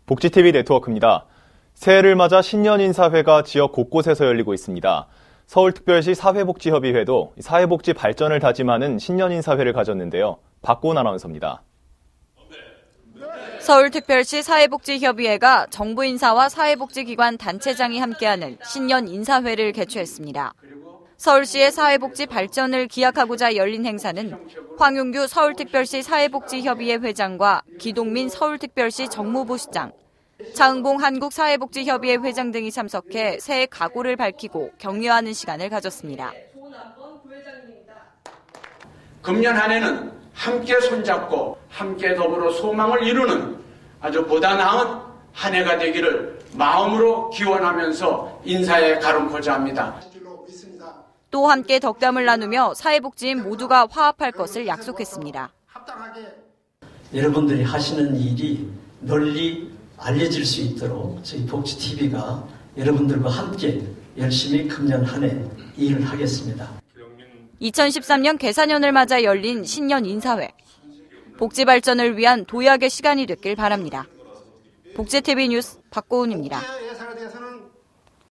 복지TV 네트워크입니다. 새해를 맞아 신년 인사회가 지역 곳곳에서 열리고 있습니다. 서울특별시 사회복지협의회도 사회복지 발전을 다짐하는 신년 인사회를 가졌는데요. 박고은 아나운서입니다. 서울특별시 사회복지협의회가 정부 인사와 사회복지기관 단체장이 함께하는 신년 인사회를 개최했습니다. 서울시의 사회복지 발전을 기약하고자 열린 행사는 황용규 서울특별시 사회복지협의회 회장과 기동민 서울특별시 정무부시장, 차흥봉 한국사회복지협의회 회장 등이 참석해 새해 각오를 밝히고 격려하는 시간을 가졌습니다. 금년 한 해는 함께 손잡고 함께 더불어 소망을 이루는 아주 보다 나은 한 해가 되기를 마음으로 기원하면서 인사에 가름코자 합니다. 또 함께 덕담을 나누며 사회복지인 모두가 화합할 것을 약속했습니다. 여러분들이 하시는 일이 널리 알려질 수 있도록 저희 복지TV가 여러분들과 함께 열심히 금년 한 해 일을 하겠습니다. 2013년 개사년을 맞아 열린 신년 인사회. 복지 발전을 위한 도약의 시간이 됐길 바랍니다. 복지TV 뉴스 박고은입니다.